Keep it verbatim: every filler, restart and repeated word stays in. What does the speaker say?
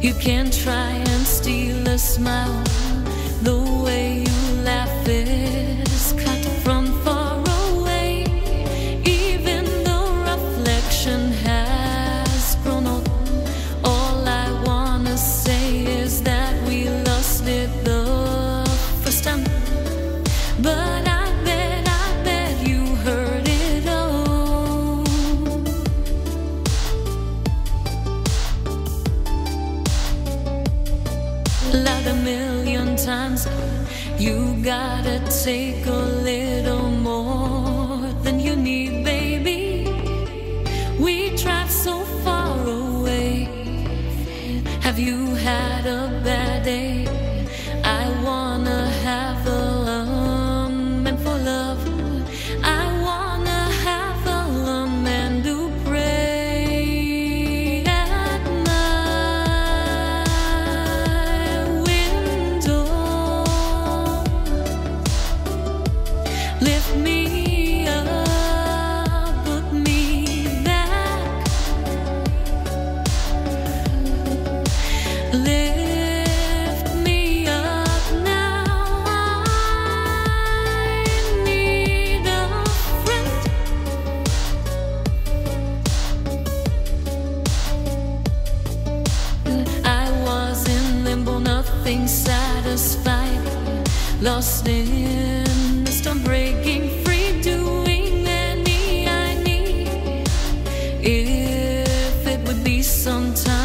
You can try and steal a smile. The way you laugh is cut from far away. Even the reflection has grown old. All I wanna say is that we lost it the first time. But I bet, I bet you heard it all. Like a million times, you gotta take a little more than you need, baby. We drive so far away. Have you had a bad day? I wanna have a um, and for love. I wanna have a um, and do pray at my window. Lift me up, put me back. Lift me up now. I need a friend. I was in limbo, nothing satisfied. Lost in the storm, breaking free, doing any I need. If it would be sometime